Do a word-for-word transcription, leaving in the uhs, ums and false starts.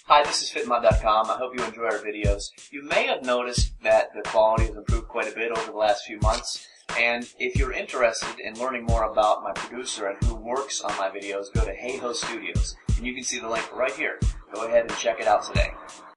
Hi, this is fit mod dot com. I hope you enjoy our videos. You may have noticed that the quality has improved quite a bit over the last few months. And if you're interested in learning more about my producer and who works on my videos, go to Hey Ho Studios. And you can see the link right here. Go ahead and check it out today.